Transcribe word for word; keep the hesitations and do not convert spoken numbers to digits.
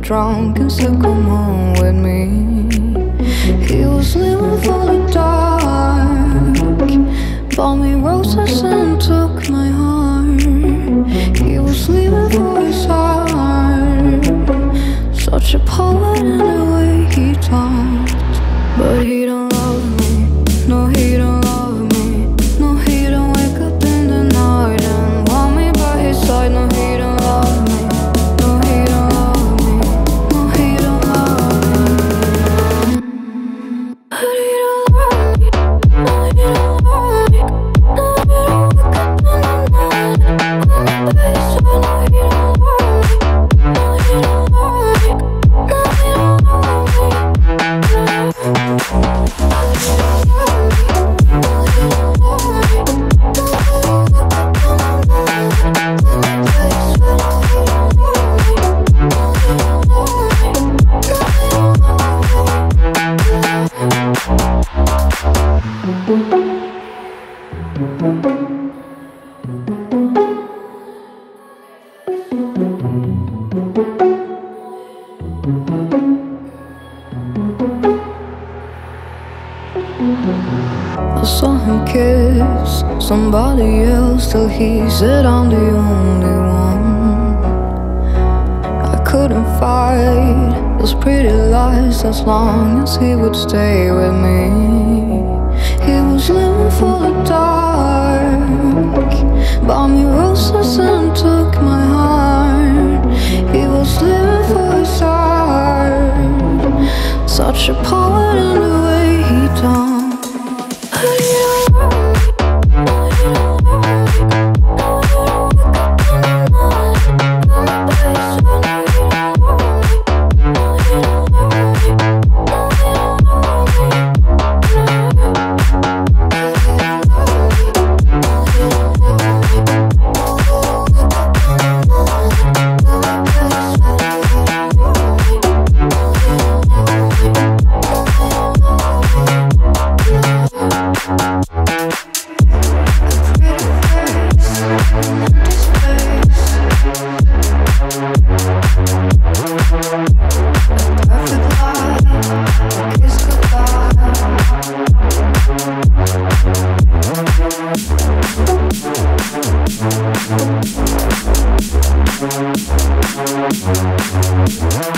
drunk and said come home with me. He was living for the dark, bought me roses and took my heart. He was leaving for his heart, such a poet in the way he talked. But he don't love me, no he don't love me. No he don't wake up in the night and want me by his side. No he don't love me, no he don't love me. No he don't love me. But he don't love me, no he don't love me. No he don't wake up in the night want me by his side. No he don't love me, no he don't love me. No he don't love me. I saw him kiss somebody else till he said I'm the only one. I couldn't fight those pretty lies as long as he would stay with me. He was living for the dark, bought me roses and took my heart. He was living for his heart, such a poet in the way he talked. We'll be right back.